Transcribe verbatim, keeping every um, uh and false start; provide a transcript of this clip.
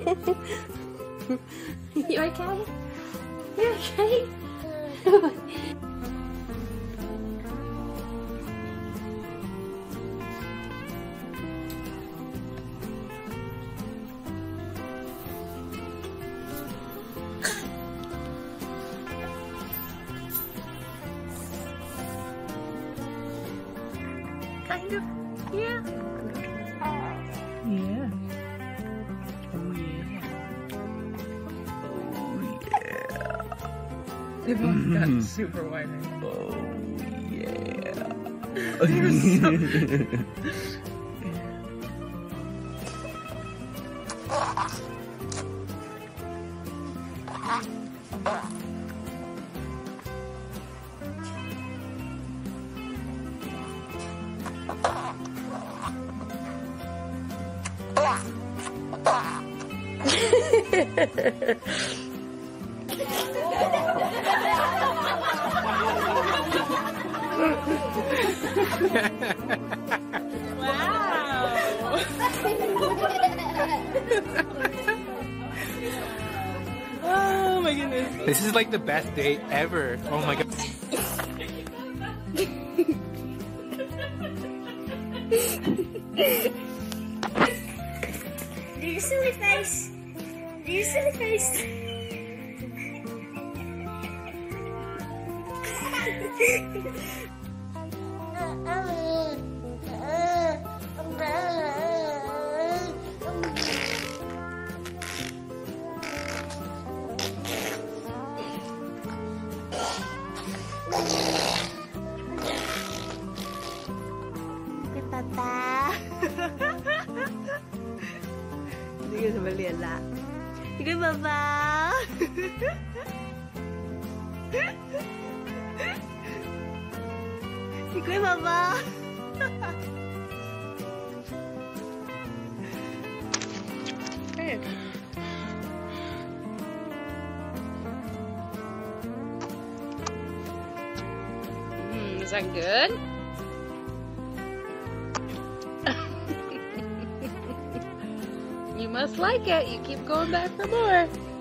You okay? You okay? Kind of, yeah. Yeah. Oh yeah. Oh yeah. They've both Mm-hmm. got super wide right now. Oh yeah. You're so... Oh my goodness. This is like the best date ever. Oh my god. Do your silly face. Do your silly face. Papa. Hindi ka sa balian la. Sige, Papa. Sige, Papa. Hey. Mm, is that good? You must like it. You keep going back for more.